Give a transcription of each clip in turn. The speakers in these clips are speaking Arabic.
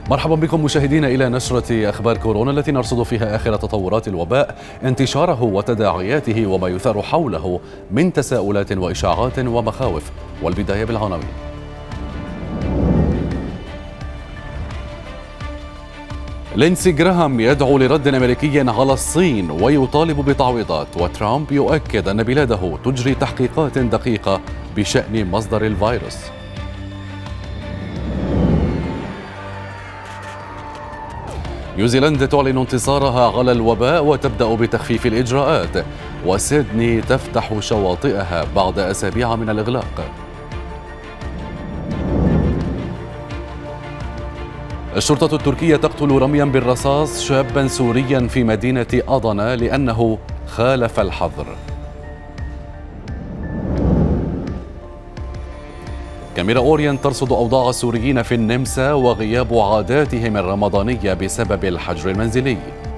مرحبا بكم مشاهدينا إلى نشرة أخبار كورونا التي نرصد فيها آخر تطورات الوباء، انتشاره وتداعياته وما يثار حوله من تساؤلات وإشاعات ومخاوف. والبداية بالعناوين. لينسي جراهام يدعو لرد أمريكي على الصين ويطالب بتعويضات، وترامب يؤكد أن بلاده تجري تحقيقات دقيقة بشأن مصدر الفيروس. نيوزيلندا تعلن انتصارها على الوباء وتبدأ بتخفيف الإجراءات، وسيدني تفتح شواطئها بعد أسابيع من الإغلاق. الشرطة التركية تقتل رميا بالرصاص شابا سوريا في مدينة أضنا لأنه خالف الحظر. كاميرا أورينت ترصد أوضاع السوريين في النمسا وغياب عاداتهم الرمضانية بسبب الحجر المنزلي.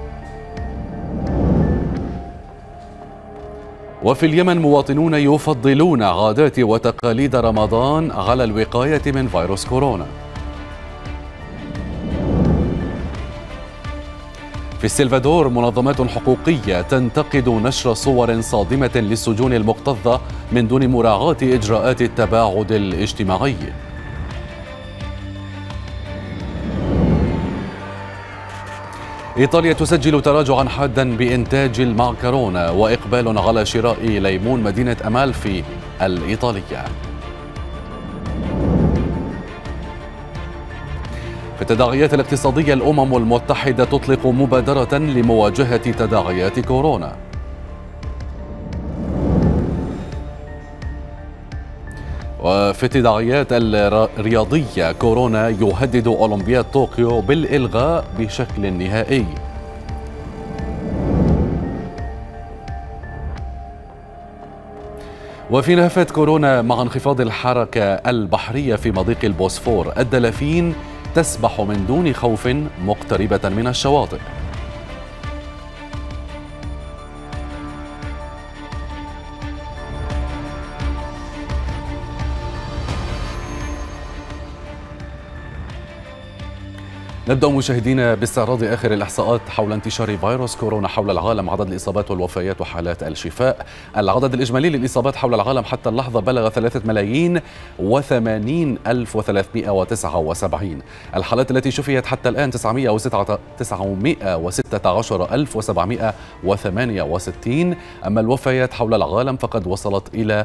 وفي اليمن مواطنون يفضلون عادات وتقاليد رمضان على الوقاية من فيروس كورونا. في السلفادور منظمات حقوقية تنتقد نشر صور صادمة للسجون المكتظة من دون مراعاة إجراءات التباعد الاجتماعي. إيطاليا تسجل تراجعا حادا بإنتاج المعكرونة وإقبال على شراء ليمون مدينة أمالفي الإيطالية. في التداعيات الاقتصادية، الأمم المتحدة تطلق مبادرة لمواجهة تداعيات كورونا. وفي التداعيات الرياضية، كورونا يهدد أولمبياد طوكيو بالإلغاء بشكل نهائي. وفي نهفات كورونا مع انخفاض الحركة البحرية في مضيق البوسفور، الدلافين تسبح من دون خوف مقتربة من الشواطئ. نبدأ مشاهدينا باستعراض آخر الإحصاءات حول انتشار فيروس كورونا حول العالم، عدد الإصابات والوفيات وحالات الشفاء. العدد الإجمالي للإصابات حول العالم حتى اللحظة بلغ 3,080,379. الحالات التي شفيت حتى الآن 916,768. أما الوفيات حول العالم فقد وصلت إلى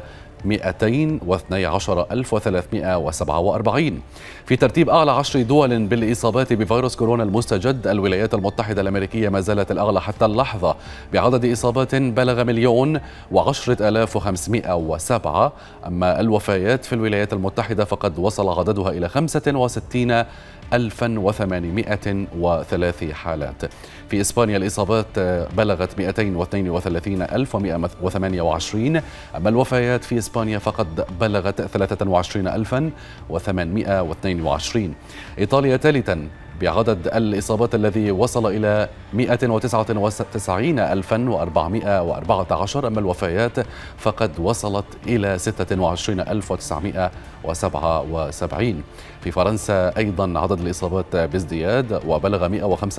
212,347. في ترتيب أعلى 10 دول بالإصابات بفيروس كورونا المستجد، الولايات المتحدة الأمريكية ما زالت الأعلى حتى اللحظة بعدد إصابات بلغ 1,010,507. أما الوفيات في الولايات المتحدة فقد وصل عددها إلى 65,803 حالات. في إسبانيا الإصابات بلغت 232,128. أما الوفيات في إسبانيا فقد بلغت 23,822. إيطاليا ثالثا بعدد الإصابات الذي وصل إلى 199,414. أما الوفيات فقد وصلت إلى 26,977. في فرنسا أيضا عدد الإصابات بازدياد وبلغ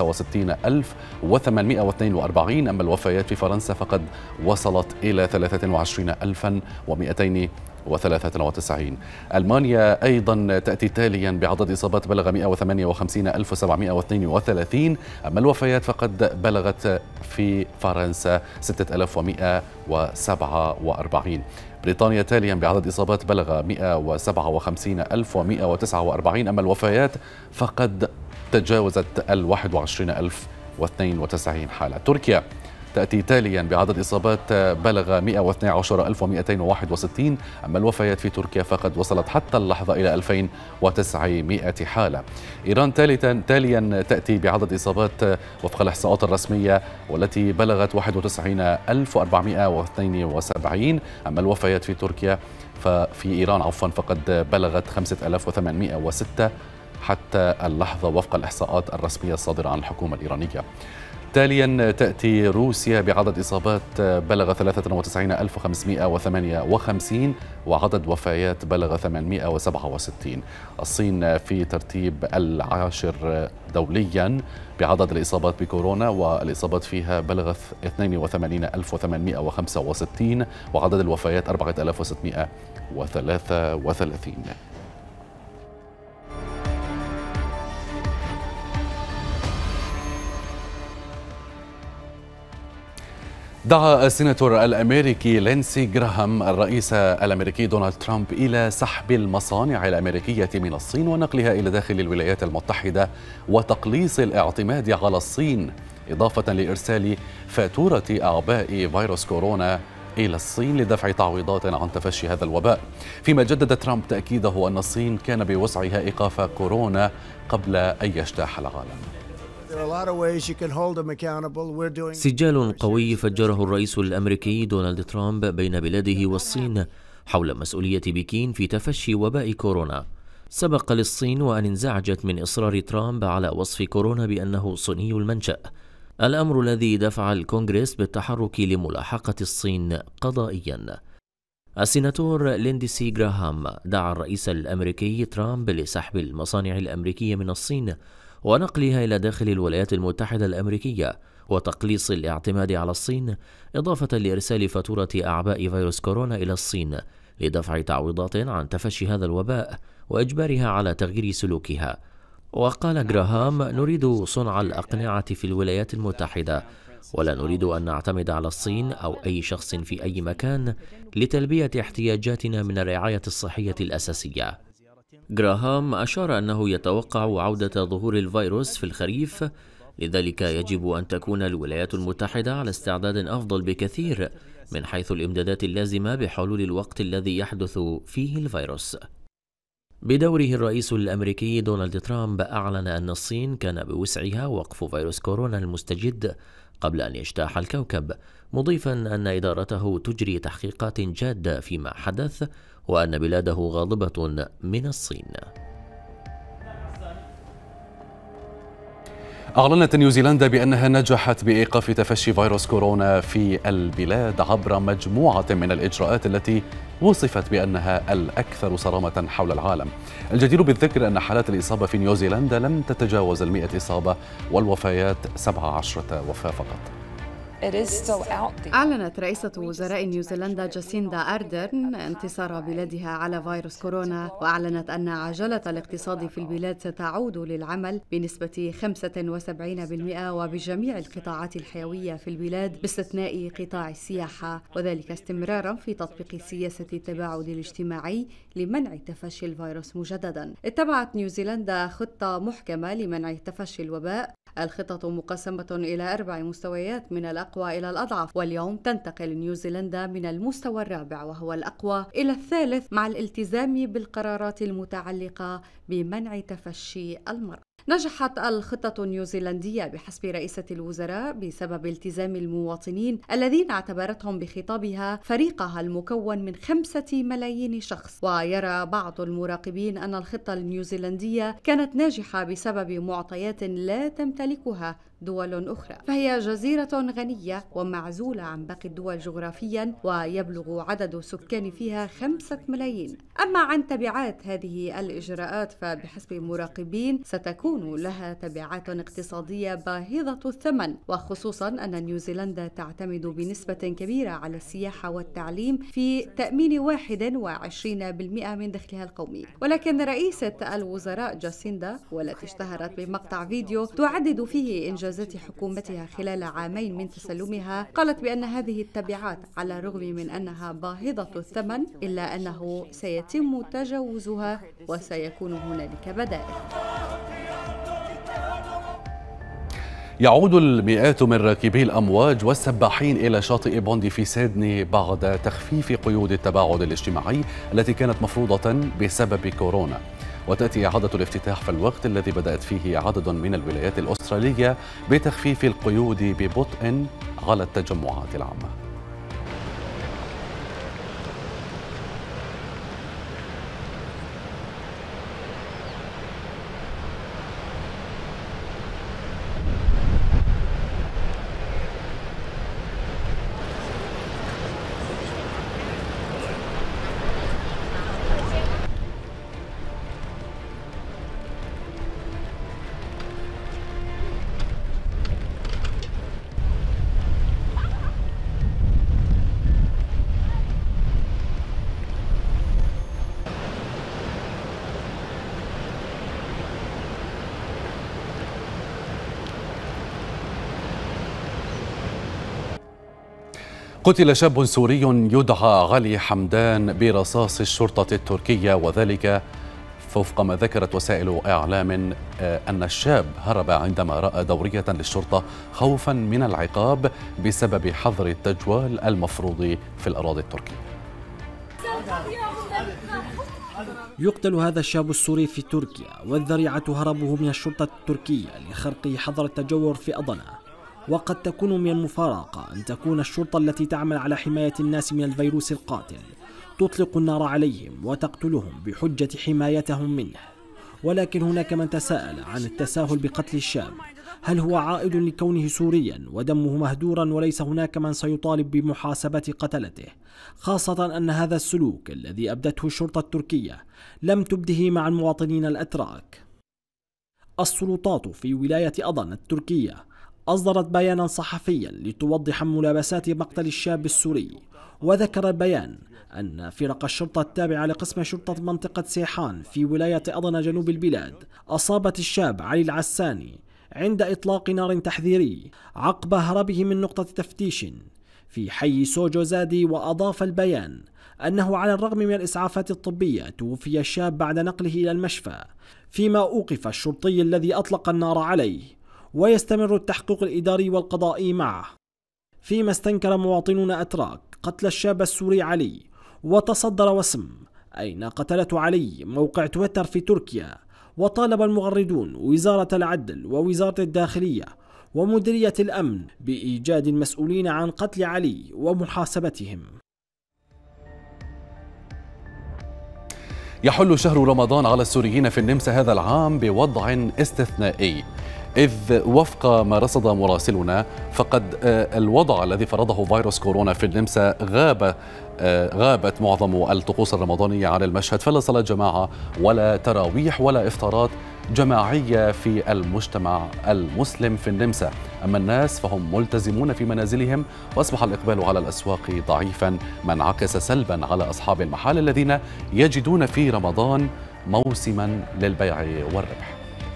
165,842. أما الوفيات في فرنسا فقد وصلت إلى 23,293. ألمانيا أيضا تأتي تاليا بعدد إصابات بلغ 158,732. أما الوفيات فقد بلغت في فرنسا 6,147. بريطانيا تاليا بعدد إصابات بلغ 157,149. أما الوفيات فقد تجاوزت 21,092 حالة. تركيا تأتي تاليا بعدد إصابات بلغ 112,261. أما الوفيات في تركيا فقد وصلت حتى اللحظة إلى 2,900 حالة. إيران تاليا تأتي بعدد إصابات وفق الإحصاءات الرسمية والتي بلغت 91,472. أما الوفيات في إيران فقد بلغت 5,806. حتى اللحظة وفق الإحصاءات الرسمية الصادرة عن الحكومة الإيرانية. تاليا تأتي روسيا بعدد إصابات بلغ 93558 وعدد وفيات بلغ 867. الصين في ترتيب العاشر دوليا بعدد الإصابات بكورونا، والإصابات فيها بلغت 82865 وعدد الوفيات 4633. دعا السيناتور الأمريكي لينسي جراهام الرئيس الأمريكي دونالد ترامب إلى سحب المصانع الأمريكية من الصين ونقلها إلى داخل الولايات المتحدة وتقليص الاعتماد على الصين، إضافة لإرسال فاتورة أعباء فيروس كورونا إلى الصين لدفع تعويضات عن تفشي هذا الوباء. فيما جدد ترامب تأكيده أن الصين كان بوسعها إيقاف كورونا قبل أن يجتاح العالم. سجال قوي فجره الرئيس الأمريكي دونالد ترامب بين بلاده والصين حول مسؤولية بكين في تفشي وباء كورونا. سبق للصين وأن انزعجت من إصرار ترامب على وصف كورونا بأنه صيني المنشأ، الأمر الذي دفع الكونغرس بالتحرك لملاحقة الصين قضائيا. السيناتور ليندسي جراهام دعا الرئيس الأمريكي ترامب لسحب المصانع الأمريكية من الصين ونقلها إلى داخل الولايات المتحدة الأمريكية وتقليص الاعتماد على الصين، إضافة لإرسال فاتورة أعباء فيروس كورونا إلى الصين لدفع تعويضات عن تفشي هذا الوباء وإجبارها على تغيير سلوكها. وقال جراهام: نريد صنع الأقنعة في الولايات المتحدة، ولا نريد أن نعتمد على الصين أو أي شخص في أي مكان لتلبية احتياجاتنا من الرعاية الصحية الأساسية. جراهام أشار أنه يتوقع عودة ظهور الفيروس في الخريف، لذلك يجب أن تكون الولايات المتحدة على استعداد أفضل بكثير من حيث الإمدادات اللازمة بحلول الوقت الذي يحدث فيه الفيروس. بدوره الرئيس الأمريكي دونالد ترامب أعلن أن الصين كان بوسعها وقف فيروس كورونا المستجد قبل أن يجتاح الكوكب، مضيفا أن إدارته تجري تحقيقات جادة فيما حدث وأن بلاده غاضبة من الصين. أعلنت نيوزيلندا بأنها نجحت بإيقاف تفشي فيروس كورونا في البلاد عبر مجموعة من الإجراءات التي وصفت بأنها الأكثر صرامة حول العالم. الجدير بالذكر أن حالات الإصابة في نيوزيلندا لم تتجاوز 100 إصابة والوفيات 17 وفاة فقط. أعلنت رئيسة وزراء نيوزيلندا جاسيندا أردرن انتصار بلادها على فيروس كورونا، وأعلنت أن عجلة الاقتصاد في البلاد ستعود للعمل بنسبة 75% وبجميع القطاعات الحيوية في البلاد باستثناء قطاع السياحة، وذلك استمرارا في تطبيق سياسة التباعد الاجتماعي لمنع تفشي الفيروس مجددا. اتبعت نيوزيلندا خطة محكمة لمنع تفشي الوباء. الخطط مقسمة إلى 4 مستويات من الأقوى إلى الأضعف، واليوم تنتقل نيوزيلندا من المستوى الرابع وهو الأقوى إلى الثالث مع الالتزام بالقرارات المتعلقة بمنع تفشي المرض. نجحت الخطة النيوزيلندية بحسب رئيسة الوزراء بسبب التزام المواطنين الذين اعتبرتهم بخطابها فريقها المكون من 5 ملايين شخص. ويرى بعض المراقبين أن الخطة النيوزيلندية كانت ناجحة بسبب معطيات لا تمتلكها دول أخرى، فهي جزيرة غنية ومعزولة عن باقي الدول جغرافيا، ويبلغ عدد سكان فيها 5 ملايين. أما عن تبعات هذه الإجراءات فبحسب مراقبين ستكون لها تبعات اقتصادية باهظة الثمن، وخصوصا أن نيوزيلندا تعتمد بنسبة كبيرة على السياحة والتعليم في تأمين 21% من دخلها القومي. ولكن رئيسة الوزراء جاسيندا والتي اشتهرت بمقطع فيديو تعدد فيه إنجازات حكومتها خلال عامين من تسلمها، قالت بأن هذه التبعات على الرغم من أنها باهظة الثمن إلا أنه سيتم تجاوزها وسيكون هنالك بدائل. يعود المئات من راكبي الأمواج والسباحين إلى شاطئ بوندي في سيدني بعد تخفيف قيود التباعد الاجتماعي التي كانت مفروضة بسبب كورونا، وتأتي إعادة الافتتاح في الوقت الذي بدأت فيه عدد من الولايات الأسترالية بتخفيف القيود ببطء على التجمعات العامة. قتل شاب سوري يدعى علي حمدان برصاص الشرطة التركية، وذلك وفق ما ذكرت وسائل إعلام أن الشاب هرب عندما رأى دورية للشرطة خوفا من العقاب بسبب حظر التجوال المفروض في الأراضي التركية. يقتل هذا الشاب السوري في تركيا، والذريعة هربه من الشرطة التركية لخرق حظر التجول في أضنة. وقد تكون من المفارقة أن تكون الشرطة التي تعمل على حماية الناس من الفيروس القاتل تطلق النار عليهم وتقتلهم بحجة حمايتهم منه. ولكن هناك من تساءل عن التساهل بقتل الشاب، هل هو عائد لكونه سوريا ودمه مهدورا وليس هناك من سيطالب بمحاسبة قتلته، خاصة أن هذا السلوك الذي أبدته الشرطة التركية لم تبده مع المواطنين الأتراك. السلطات في ولاية أضن التركية أصدرت بيانا صحفيا لتوضح ملابسات مقتل الشاب السوري، وذكر البيان أن فرق الشرطة التابعة لقسم شرطة منطقة سيحان في ولاية أضن جنوب البلاد أصابت الشاب علي العساني عند إطلاق نار تحذيري عقب هربه من نقطة تفتيش في حي سوجو زادي. وأضاف البيان أنه على الرغم من الإسعافات الطبية توفي الشاب بعد نقله إلى المشفى، فيما أوقف الشرطي الذي أطلق النار عليه، ويستمر التحقيق الإداري والقضائي معه. فيما استنكر مواطنون أتراك قتل الشاب السوري علي، وتصدر وسم أين قتلته علي موقع تويتر في تركيا، وطالب المغردون وزارة العدل ووزارة الداخلية ومديرية الأمن بإيجاد المسؤولين عن قتل علي ومحاسبتهم. يحل شهر رمضان على السوريين في النمسا هذا العام بوضع استثنائي، إذ وفق ما رصد مراسلنا فقد الوضع الذي فرضه فيروس كورونا في النمسا غابت معظم الطقوس الرمضانية عن المشهد، فلا صلاة جماعة ولا تراويح ولا إفطارات جماعية في المجتمع المسلم في النمسا. أما الناس فهم ملتزمون في منازلهم، وأصبح الإقبال على الأسواق ضعيفا، ما انعكس سلبا على أصحاب المحال الذين يجدون في رمضان موسما للبيع والربح.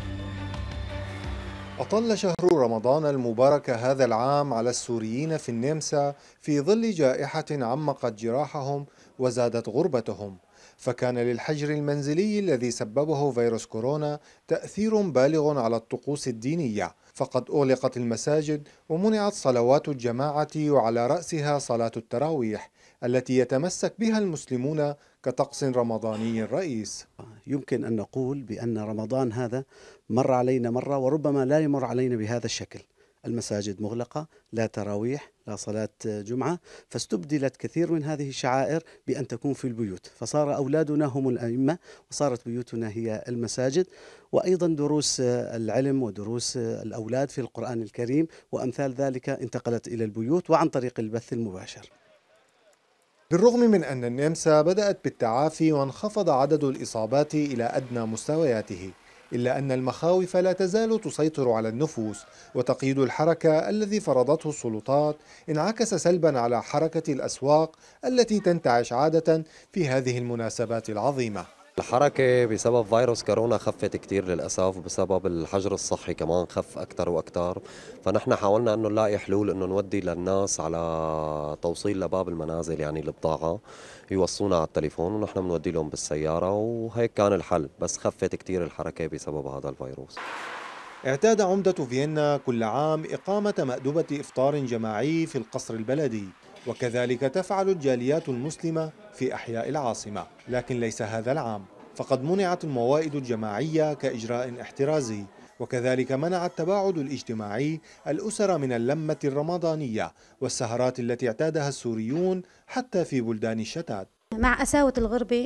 أطل شهر رمضان المبارك هذا العام على السوريين في النمسا في ظل جائحة عمقت جراحهم وزادت غربتهم، فكان للحجر المنزلي الذي سببه فيروس كورونا تأثير بالغ على الطقوس الدينية، فقد أغلقت المساجد ومنعت صلوات الجماعة، وعلى رأسها صلاة التراويح التي يتمسك بها المسلمون كطقس رمضاني رئيس. يمكن أن نقول بأن رمضان هذا مر علينا مرة وربما لا يمر علينا بهذا الشكل. المساجد مغلقة، لا تراويح، لا صلاة جمعة، فاستبدلت كثير من هذه الشعائر بأن تكون في البيوت، فصار أولادنا هم الأئمة وصارت بيوتنا هي المساجد، وأيضا دروس العلم ودروس الأولاد في القرآن الكريم وأمثال ذلك انتقلت إلى البيوت وعن طريق البث المباشر. بالرغم من أن النمسا بدأت بالتعافي وانخفض عدد الإصابات إلى أدنى مستوياته، إلا أن المخاوف لا تزال تسيطر على النفوس، وتقييد الحركة الذي فرضته السلطات انعكس سلبا على حركة الأسواق التي تنتعش عادة في هذه المناسبات العظيمة. الحركة بسبب فيروس كورونا خفت كتير للأسف، وبسبب الحجر الصحي كمان خف أكتر وأكتر، فنحن حاولنا أنه نلاقي حلول أنه نودي للناس على توصيل لباب المنازل، يعني البضاعة يوصونا على التليفون ونحن بنودي لهم بالسيارة، وهيك كان الحل، بس خفت كتير الحركة بسبب هذا الفيروس. اعتاد عمدة فيينا كل عام إقامة مأدبة إفطار جماعي في القصر البلدي، وكذلك تفعل الجاليات المسلمة في أحياء العاصمة، لكن ليس هذا العام، فقد منعت الموائد الجماعية كإجراء احترازي، وكذلك منع التباعد الاجتماعي الأسر من اللمة الرمضانية والسهرات التي اعتادها السوريون حتى في بلدان الشتات. مع قساوة الغربة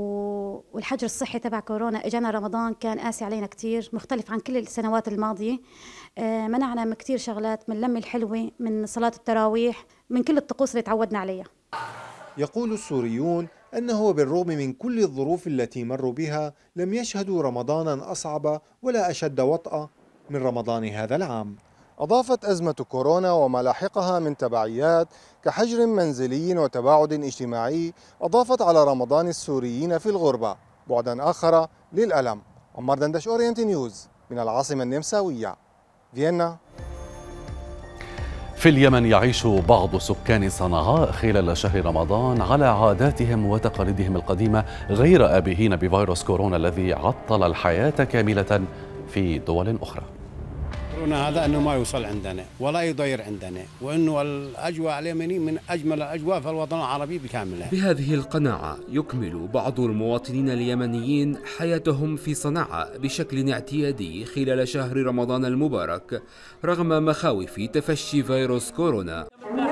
والحجر الصحي تبع كورونا اجانا رمضان كان قاسي علينا كتير، مختلف عن كل السنوات الماضية. منعنا من كتير شغلات، من اللمة الحلوة، من صلاة التراويح، من كل الطقوس اللي تعودنا عليها. يقول السوريون أنه بالرغم من كل الظروف التي مروا بها لم يشهدوا رمضانا أصعب ولا أشد وطأة من رمضان هذا العام. أضافت أزمة كورونا وما لاحقها من تبعيات كحجر منزلي وتباعد اجتماعي أضافت على رمضان السوريين في الغربة بعدا آخر للألم. عمار دندش، أورينت نيوز، من العاصمة النمساوية، فيينا. في اليمن يعيش بعض سكان صنعاء خلال شهر رمضان على عاداتهم وتقاليدهم القديمة غير آبهين بفيروس كورونا الذي عطل الحياة كاملة في دول أخرى. كورونا هذا أنه ما يوصل عندنا ولا يضير عندنا، وأنه الأجواء اليمنية من أجمل الأجواء في الوطن العربي بكامله. بهذه القناعة يكمل بعض المواطنين اليمنيين حياتهم في صنعاء بشكل اعتيادي خلال شهر رمضان المبارك رغم مخاوف تفشي فيروس كورونا.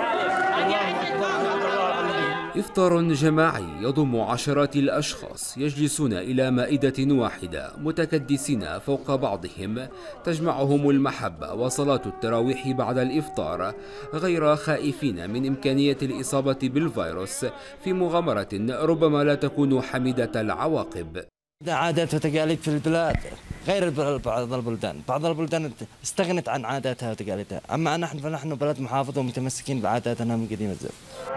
إفطار جماعي يضم عشرات الأشخاص يجلسون إلى مائدة واحدة متكدسين فوق بعضهم تجمعهم المحبة وصلاة التراويح بعد الإفطار غير خائفين من إمكانية الإصابة بالفيروس في مغامرة ربما لا تكون حميدة العواقب. عادات وتقاليد في البلاد غير بعض البلدان، بعض البلدان استغنت عن عاداتها وتقاليدها، أما نحن فنحن بلد محافظ ومتمسكين بعاداتنا من قديم الزمن.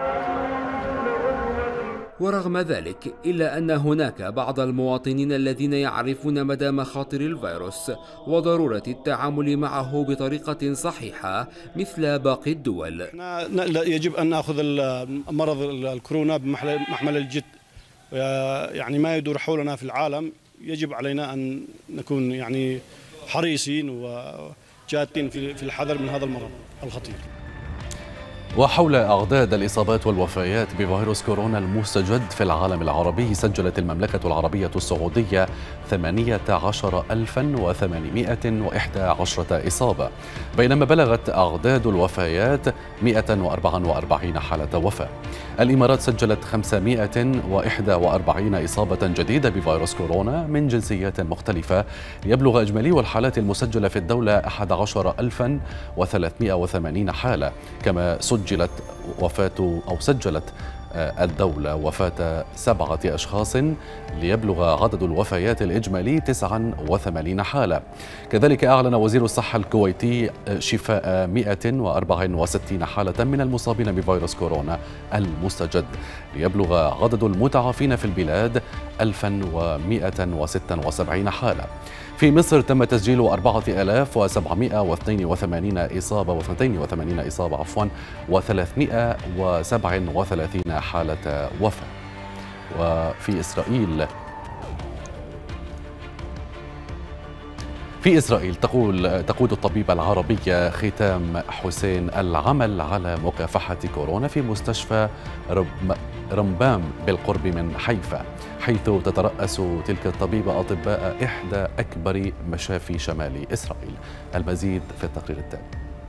ورغم ذلك إلا أن هناك بعض المواطنين الذين يعرفون مدى مخاطر الفيروس وضرورة التعامل معه بطريقة صحيحة مثل باقي الدول. يجب أن نأخذ مرض الكورونا بمحمل الجد، يعني ما يدور حولنا في العالم يجب علينا أن نكون يعني حريصين وجادين في الحذر من هذا المرض الخطير. وحول أعداد الإصابات والوفيات بفيروس كورونا المستجد في العالم العربي، سجلت المملكة العربية السعودية 18,811 إصابة، بينما بلغت أعداد الوفيات 144 حالة وفاة. الإمارات سجلت 541 إصابة جديدة بفيروس كورونا من جنسيات مختلفة، ليبلغ إجمالي الحالات المسجلة في الدولة 11,380 حالة. كما سجلت الدولة وفاة 7 أشخاص ليبلغ عدد الوفيات الإجمالي 89 حالة. كذلك أعلن وزير الصحة الكويتي شفاء 164 حالة من المصابين بفيروس كورونا المستجد، ليبلغ عدد المتعافين في البلاد 1176 حالة. في مصر تم تسجيل 4782 إصابة و337 حالة وفاة. وفي إسرائيل تقود الطبيبة العربية ختام حسين العمل على مكافحة كورونا في مستشفى رمبام بالقرب من حيفا، حيث تترأس تلك الطبيبة أطباء إحدى أكبر مشافي شمال إسرائيل. المزيد في التقرير التالي.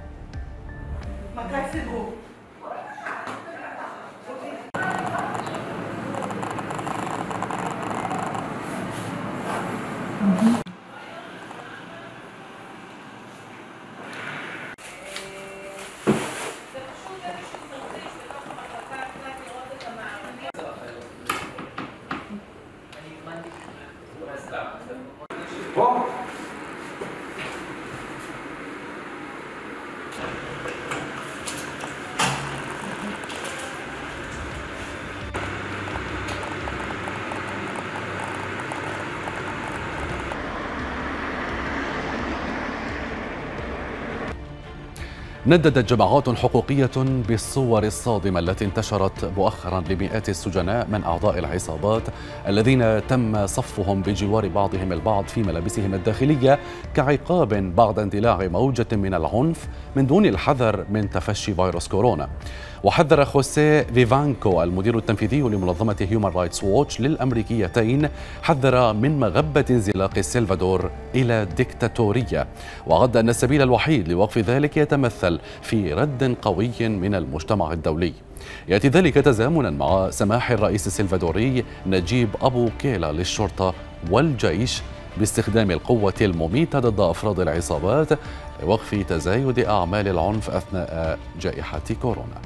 نددت جماعات حقوقية بالصور الصادمة التي انتشرت مؤخرا لمئات السجناء من أعضاء العصابات الذين تم صفهم بجوار بعضهم البعض في ملابسهم الداخلية كعقاب بعد اندلاع موجة من العنف من دون الحذر من تفشي فيروس كورونا. وحذر خوسيه فيفانكو المدير التنفيذي لمنظمة هيومان رايتس ووتش للأمريكيتين، حذر من مغبة انزلاق السلفادور إلى ديكتاتورية، وعد أن السبيل الوحيد لوقف ذلك يتمثل في رد قوي من المجتمع الدولي. يأتي ذلك تزامنا مع سماح الرئيس السلفادوري نجيب أبو كيلا للشرطة والجيش باستخدام القوة المميتة ضد أفراد العصابات لوقف تزايد أعمال العنف أثناء جائحة كورونا.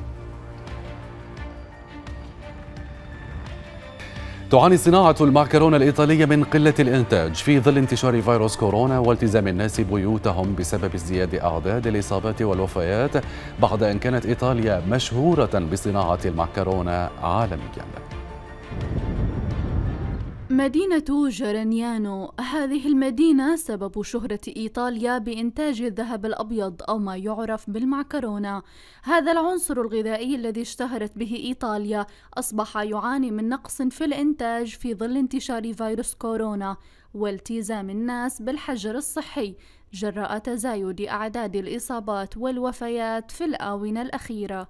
تعاني صناعة المعكرونة الإيطالية من قلة الإنتاج في ظل انتشار فيروس كورونا والتزام الناس بيوتهم بسبب ازدياد أعداد الإصابات والوفيات، بعد أن كانت إيطاليا مشهورة بصناعة المعكرونة عالميا. مدينة جرانيانو، هذه المدينة سبب شهرة إيطاليا بإنتاج الذهب الأبيض أو ما يعرف بالمعكرونة. هذا العنصر الغذائي الذي اشتهرت به إيطاليا أصبح يعاني من نقص في الإنتاج في ظل انتشار فيروس كورونا والتزام الناس بالحجر الصحي جراء تزايد أعداد الإصابات والوفيات في الآونة الأخيرة.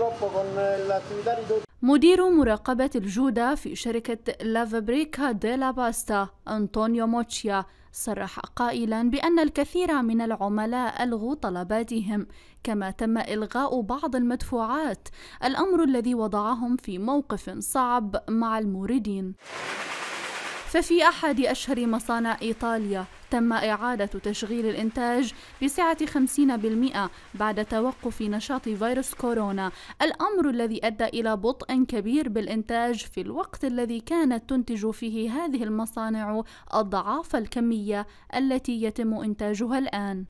مدير مراقبة الجودة في شركة لا فابريكا ديلا باستا أنطونيو موتشيا صرح قائلا بأن الكثير من العملاء ألغوا طلباتهم، كما تم إلغاء بعض المدفوعات، الأمر الذي وضعهم في موقف صعب مع الموردين. ففي أحد أشهر مصانع إيطاليا تم إعادة تشغيل الإنتاج بسعة 50% بعد توقف نشاط فيروس كورونا، الأمر الذي أدى إلى بطء كبير بالإنتاج في الوقت الذي كانت تنتج فيه هذه المصانع أضعاف الكمية التي يتم إنتاجها الآن.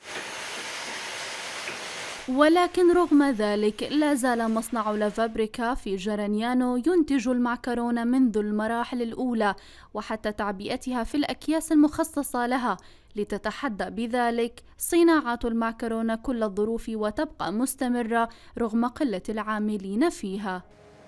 ولكن رغم ذلك لا زال مصنع لا فابريكا في جرانيانو ينتج المعكرونة منذ المراحل الأولى وحتى تعبئتها في الأكياس المخصصة لها، لتتحدى بذلك صناعة المعكرونة كل الظروف وتبقى مستمرة رغم قلة العاملين فيها.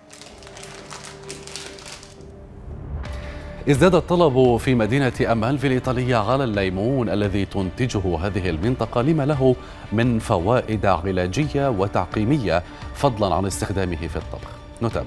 ازداد الطلب في مدينة أمالفي الإيطالية على الليمون الذي تنتجه هذه المنطقة لما له من فوائد علاجية وتعقيمية فضلا عن استخدامه في الطبخ. نتابع.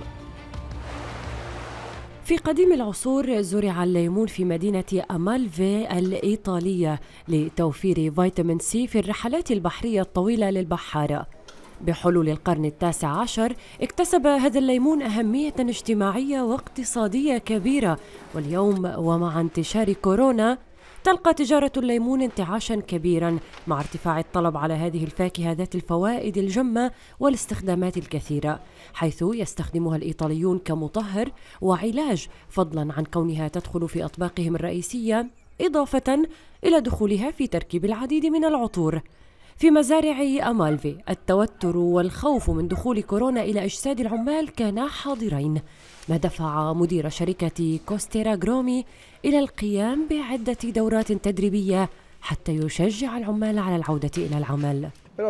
في قديم العصور زرع الليمون في مدينة أمالفي الإيطالية لتوفير فيتامين سي في الرحلات البحرية الطويلة للبحارة. بحلول القرن التاسع عشر اكتسب هذا الليمون أهمية اجتماعية واقتصادية كبيرة، واليوم ومع انتشار كورونا تلقى تجارة الليمون انتعاشا كبيرا مع ارتفاع الطلب على هذه الفاكهة ذات الفوائد الجمة والاستخدامات الكثيرة، حيث يستخدمها الإيطاليون كمطهر وعلاج فضلا عن كونها تدخل في أطباقهم الرئيسية، إضافة إلى دخولها في تركيب العديد من العطور. في مزارع أمالفي التوتر والخوف من دخول كورونا إلى أجساد العمال كانا حاضرين، ما دفع مدير شركة كوستيرا جرومي إلى القيام بعدة دورات تدريبية حتى يشجع العمال على العودة إلى العمل.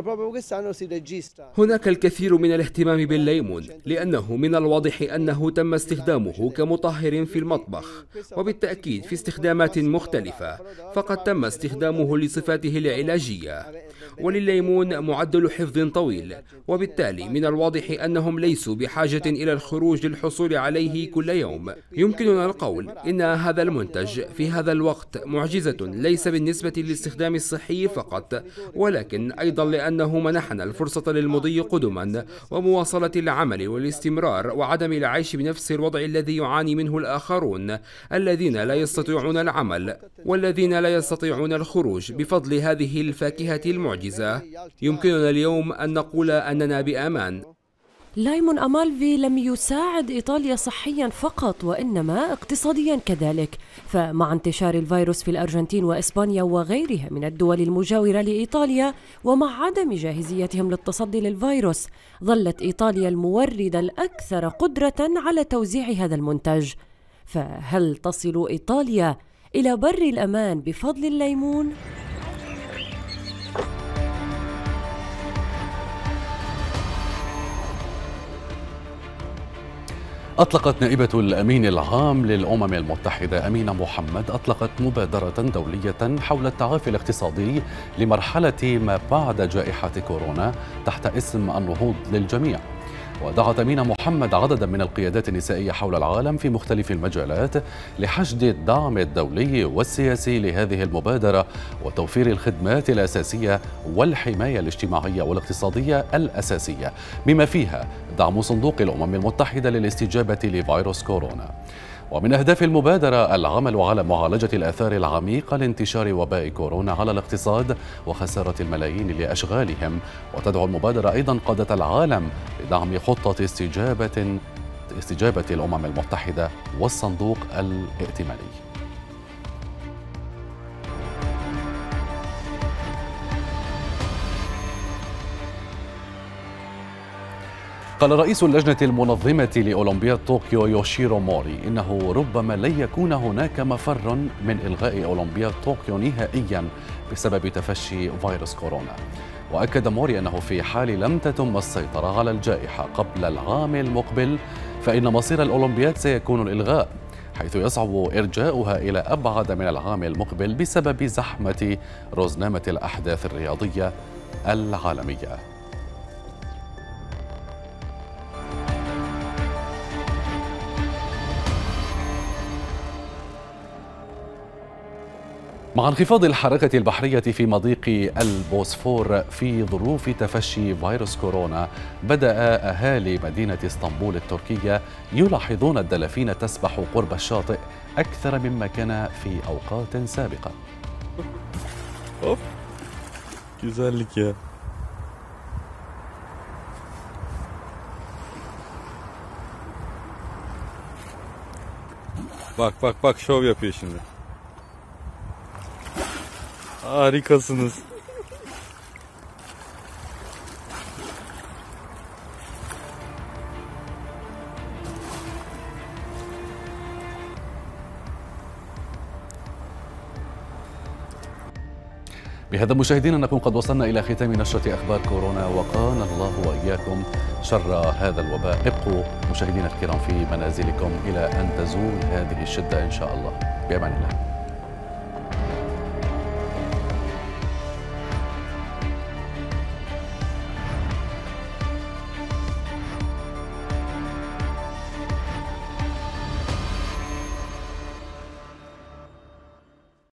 هناك الكثير من الاهتمام بالليمون لأنه من الواضح أنه تم استخدامه كمطهر في المطبخ، وبالتأكيد في استخدامات مختلفة، فقد تم استخدامه لصفاته العلاجية. وللليمون معدل حفظ طويل، وبالتالي من الواضح أنهم ليسوا بحاجة إلى الخروج للحصول عليه كل يوم. يمكننا القول إن هذا المنتج في هذا الوقت معجزة، ليس بالنسبة للاستخدام الصحي فقط، ولكن أيضا لأنه منحنا الفرصة للمضي قدما ومواصلة العمل والاستمرار وعدم العيش بنفس الوضع الذي يعاني منه الآخرون الذين لا يستطيعون العمل والذين لا يستطيعون الخروج. بفضل هذه الفاكهة المعجزة يمكننا اليوم أن نقول أننا بأمان. ليمون أمالفي لم يساعد إيطاليا صحيا فقط وإنما اقتصاديا كذلك، فمع انتشار الفيروس في الأرجنتين وإسبانيا وغيرها من الدول المجاورة لإيطاليا ومع عدم جاهزيتهم للتصدي للفيروس، ظلت إيطاليا المورد الأكثر قدرة على توزيع هذا المنتج. فهل تصل إيطاليا إلى بر الأمان بفضل الليمون؟ أطلقت نائبة الأمين العام للأمم المتحدة أمينة محمد مبادرة دولية حول التعافي الاقتصادي لمرحلة ما بعد جائحة كورونا تحت اسم النهوض للجميع. ودعت أمينة محمد عددا من القيادات النسائية حول العالم في مختلف المجالات لحشد الدعم الدولي والسياسي لهذه المبادرة وتوفير الخدمات الأساسية والحماية الاجتماعية والاقتصادية الأساسية، بما فيها دعم صندوق الأمم المتحدة للاستجابة لفيروس كورونا. ومن أهداف المبادرة العمل على معالجة الآثار العميقة لانتشار وباء كورونا على الاقتصاد وخسارة الملايين لأشغالهم. وتدعو المبادرة أيضا قادة العالم لدعم خطة استجابة الأمم المتحدة والصندوق الائتماني. قال رئيس اللجنة المنظمة لأولمبياد طوكيو يوشيرو موري إنه ربما لن يكون هناك مفر من إلغاء أولمبياد طوكيو نهائيا بسبب تفشي فيروس كورونا. وأكد موري أنه في حال لم تتم السيطرة على الجائحة قبل العام المقبل فإن مصير الأولمبياد سيكون الإلغاء، حيث يصعب إرجاؤها إلى أبعد من العام المقبل بسبب زحمة رزنامة الأحداث الرياضية العالمية. مع انخفاض الحركة البحرية في مضيق البوسفور في ظروف تفشي فيروس كورونا، بدأ أهالي مدينة اسطنبول التركية يلاحظون الدلافين تسبح قرب الشاطئ أكثر مما كان في أوقات سابقة. Güzellik ya. Bak şov yapıyor şimdi. Harikasınız. بهذا مشاهدينا نكون قد وصلنا إلى ختام نشرة أخبار كورونا، وقانا الله وإياكم شر هذا الوباء. ابقوا مشاهدينا الكرام في منازلكم إلى أن تزول هذه الشدة إن شاء الله. بأمان الله.